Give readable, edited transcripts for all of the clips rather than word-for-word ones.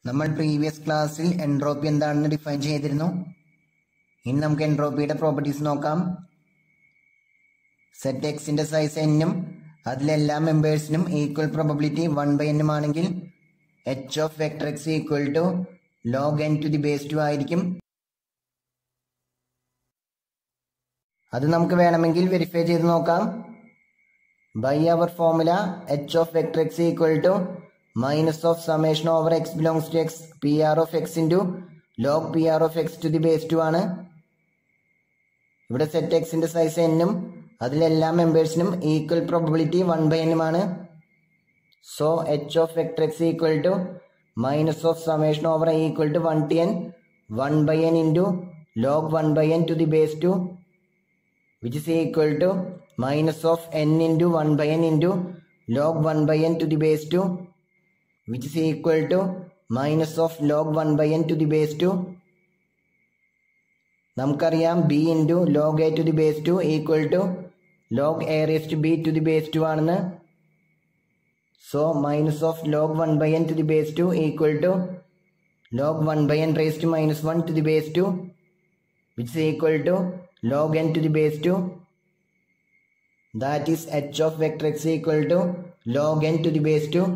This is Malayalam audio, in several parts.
നമ്മൾ പ്രീവിയസ് ക്ലാസ്സിൽ എൻട്രോപ്പി എന്താണെന്ന് ഡിഫൈൻ ചെയ്തിരുന്നു. ഇനി നമുക്ക് എൻട്രോപ്പിയുടെ പ്രോപ്പർട്ടീസ് നോക്കാം. സെറ്റ് എക്സിന്റെ സൈസ് എന്നും അതിലെല്ലാ മെമ്പേഴ്സിനും ഈക്വൽ പ്രോബബിലിറ്റി 1/n ആണെങ്കിൽ h of vector x equal to log n to the base 2 ആയിരിക്കും. അത് നമുക്ക് വേണമെങ്കിൽ വെരിഫൈ ചെയ്ത് നോക്കാം. By our formula h of vector x equal to minus of summation over x belongs to x pr of x into log pr of x to the base 2 ആണ്. ഇവിടെ സെറ്റ് എക്സിന്റെ സൈസ് എന്നും അതിലെല്ലാ മെമ്പേഴ്സിനും ഈക്വൽ പ്രോബബിലിറ്റി 1/n ആണ്. So h of vector x equal to minus of summation over i equal to 1 to n 1/n into log 1/n to the base 2 which is equal to minus of n into 1/n into log 1/n to the base 2 which is equal to minus of log 1/n to the base 2. നമുക്കറിയാം b into log a to the base 2 equal to log a raised to b to the base 2 ആണെന്ന്. So minus of log 1/n to the base 2 equal to log 1/n raised to minus 1 to the base 2 which is equal to log n to the base 2. That is h of vector x equal to log n to the base 2.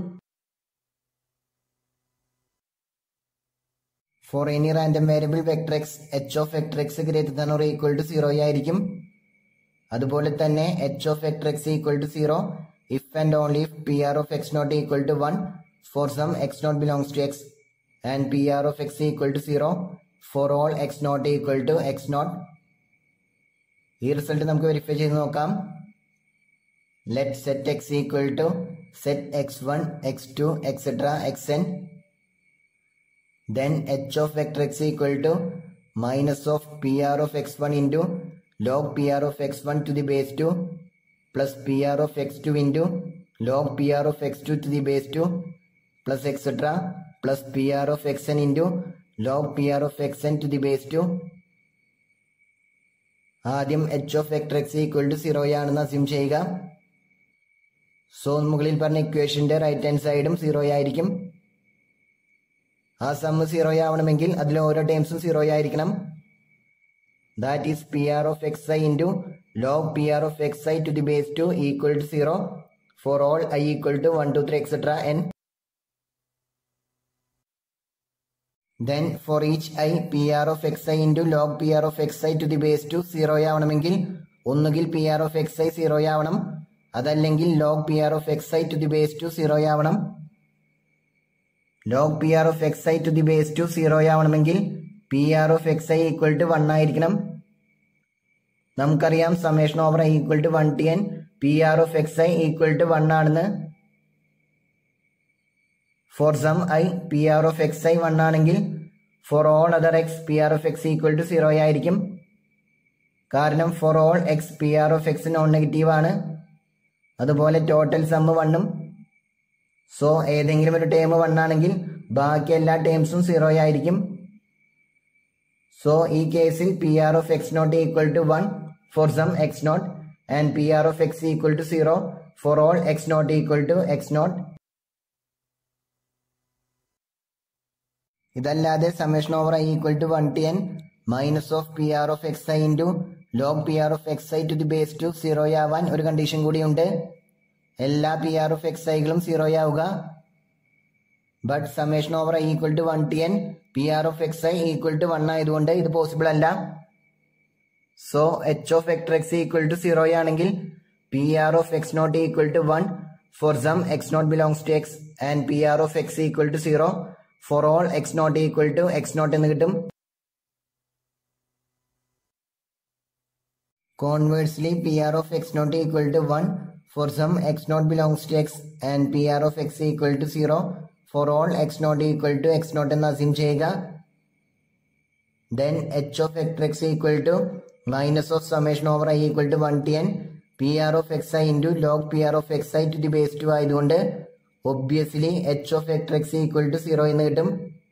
For any random variable vector x, h of vector x greater than or equal to 0 ആയിരിക്കും. അതുപോലെ തന്നെ h of vector x equal to 0 if and only if pr of x not equal to 1 for some x not belongs to x and pr of x equal to 0 for all x not equal to x not. ഈ റിസൾട്ട് നമുക്ക് വെരിഫൈ ചെയ്ത് നോക്കാം. Let set x equal to set x1, x2, etc. xn. Then h of vector x equal to minus of pr of x1 into log pr of x1 to the base 2 plus pr of x2 into log pr of x2 to the base 2 plus etc. plus pr of xn into log pr of xn to the base 2. ആദ്യം h of vector x equal to 0 ആണെന്ന് അസ്യൂം ചെയ്യുക. സോ മുകളിൽ പറഞ്ഞ ഇക്വേഷന്റെ റൈറ്റ് ഹാൻഡ് സൈഡും 0 ആയിരിക്കും. ആ സമ്മ് 0 ആവണമെങ്കിൽ അതിൽ ഓരോ ടേംസും 0 ആയിരിക്കണം. That is pr of xi into log pr of xi to the base 2 equal to 0 for all I equal to 1, 2, 3, etc. n. Then for each I pr of xi into log pr of xi to the base 2 0 ആവണമെങ്കിൽ ഒന്നുകിൽ pr of xi 0 ആവണം, അതല്ലെങ്കിൽ log pr of xi to the base 2 0 ആവണം. log pr of xi to the base 2 0 ആവണമെങ്കിൽ pr of xi equal to 1 ആയിരിക്കണം. നമുക്കറിയാം summation over i equal to 1 to n pr of xi equal to 1 ആണെന്ന്. For some i pr of xi 1 ആണെങ്കിൽ for all other x pr of x equal to 0 ആയിരിക്കും. കാരണം for all x pr of x non negative ആണ്. അതുപോലെ ടോട്ടൽ സമ്മ് 1ഉം. സോ ഏതെങ്കിലും ഒരു ടേം 1 ആണെങ്കിൽ ബാക്കി എല്ലാ ടേംസും 0 ആയിരിക്കും. സോ ഈ കേസിൽ pr of x not equal to 1 for some x not and pr of x equal to 0 for all x not equal to x not. ഇതല്ലാതെ summation over i equal to 1 to n minus of pr of xi into log pr of xi to the base 2 0 ആവാൻ ഒരു കണ്ടീഷൻ കൂടിയുണ്ട്. എല്ലാ pr of xiകളും 0 ആവുക. But summation over i equal to 1 to n pr of xi equal to 1 ആയതുകൊണ്ട് ഇത് പോസിബിൾ അല്ല. So h of vector x equal to 0 ആണെങ്കിൽ pr of x not equal to 1 for some x not belongs to x and pr of x equal to 0 for all x not equal to x not എന്ന് കിട്ടും. Conversely, pr of x not equal to 1 for some x not belongs to x and pr of x equal to 0 for all x not equal to x not എന്ന് അസ്യൂം ചെയ്യുക. Then h of vector x equal to minus of summation over I equal to 1 to n pr of xi into log pr of xi to the base 2 ആയതുകൊണ്ട് obviously h of vector x equal to 0 എന്ന് കിട്ടും.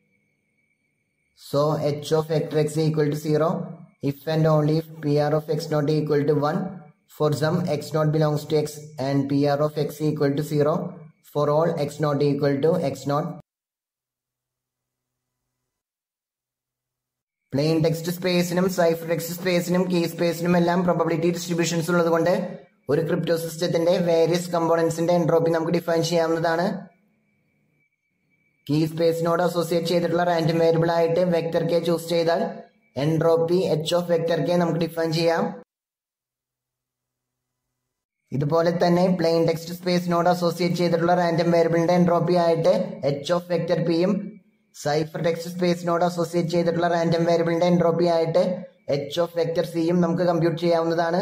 So h of vector x equal to 0 if and only if pr of x not equal to 1 for some x not belongs to x and pr of x equal to 0 for all x not equal to x not. Plain text സ്പേസിനും സൈഫർ ടെക്സ്റ്റ് സ്പേസിനും കീ സ്പേസിനും എല്ലാം പ്രോബബിലിറ്റി ഡിസ്ട്രിബ്യൂഷൻസ് ഉള്ളത് കൊണ്ട് ഒരു ക്രിപ്റ്റോ സിസ്റ്റത്തിന്റെ വേരിയസ് കമ്പോണൻസിന്റെ എൻട്രോപ്പി നമുക്ക് ഡിഫൈൻ ചെയ്യാവുന്നതാണ്. കീ സ്പേസിനോട് അസോസിയേറ്റ് ചെയ്തിട്ടുള്ള റാൻഡം വേരിയബിൾ ആയിട്ട് വെക്ടർ കെ ചൂസ് ചെയ്താൽ entropy h of vector k നമുക്ക് ഡിഫൈൻ ചെയ്യാം. ഇതുപോലെ തന്നെ പ്ലെയിൻ ടെക്സ്റ്റ് സ്പേസിനോട് അസോസിയേറ്റ് ചെയ്തിട്ടുള്ള റാൻഡം വേരിയബിളിന്റെ എൻട്രോപ്പി ആയിട്ട് എച്ച് ഓഫ് വെക്ടർ പിയും സൈഫർ ടെക്സ്റ്റ് സ്പേസിനോട് അസോസിയേറ്റ് ചെയ്തിട്ടുള്ള റാൻഡം വേരിയബിളിന്റെ എൻട്രോപ്പി ആയിട്ട് എച്ച് ഓഫ് വെക്ടർ സിയും നമുക്ക് കമ്പ്യൂട്ട് ചെയ്യാവുന്നതാണ്.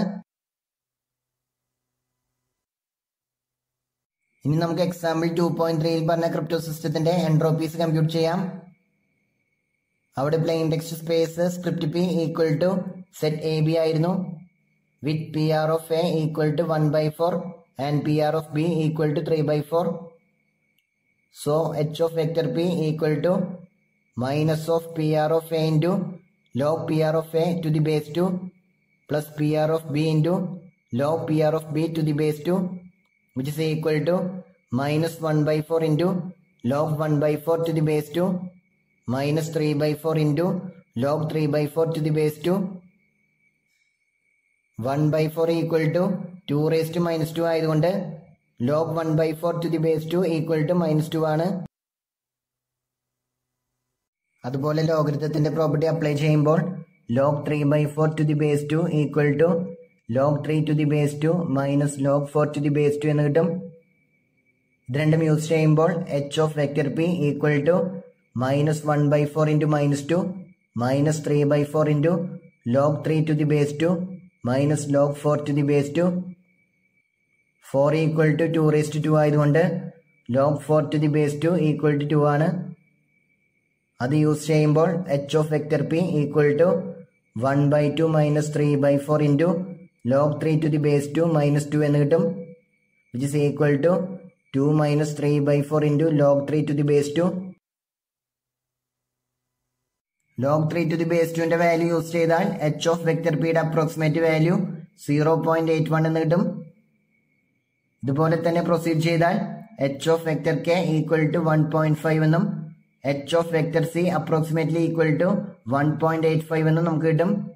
ഇനി നമുക്ക് എക്സാമ്പിൾ 2.3 പറഞ്ഞ ക്രിപ്റ്റോ സിസ്റ്റത്തിന്റെ എൻട്രോപ്പീസ് കമ്പ്യൂട്ട് ചെയ്യാം. അവിടെ plain text space script p equal to set a b ആയിരുന്നു, with p r of a equal to 1/4 and p r of b equal to 3/4. So h of vector p equal to minus of pr of a into log pr of a to the base 2 plus pr of b into log pr of b to the base 2, which is equal to minus 1/4 into log 1/4 to the base 2 minus 3/4 into log 3/4 to the base 2. 1/4 equal to 2 raised to minus 2 ആയതുകൊണ്ട് log 1/4 to the base 2 equal to minus 2 ആണ്. അതുപോലെ ലോഗരിതത്തിന്റെ പ്രോപ്പർട്ടി അപ്ലൈ ചെയ്യുമ്പോൾ log 3/4 to the base 2 equal to log 3 to the base 2 minus log 4 to the base 2 എന്ന് കിട്ടും. ഇത് രണ്ടും യൂസ് ചെയ്യുമ്പോൾ h of vector p equal to minus 1/4 into minus 2 minus 3/4 into log 3 to the base 2 minus log 4 to the base 2. 4 equal to 2 raised to 2 ആയതുകൊണ്ട് log 4 to the base 2 equal to 2 ആണ്. അത് യൂസ് ചെയ്യുമ്പോൾ h of vector p equal to 1/2 minus 3/4 into log 3 to the base 2 minus 2 എന്ന് കിട്ടും, which is equal to 2 minus 3/4 into log 3 to the base 2. log 3 to the base 2 ന്റെ വാല്യൂ യൂസ് ചെയ്താൽ h of vector p യുടെ അപ്രോക്സിമേറ്റ് വാല്യൂ 0.81 എന്ന് കിട്ടും. ഇതുപോലെ തന്നെ പ്രൊസീഡ് ചെയ്താൽ h of vector k equal to 1.5 എന്നും h of vector c approximately equal to 1.85 എന്നും നമുക്ക് കിട്ടും.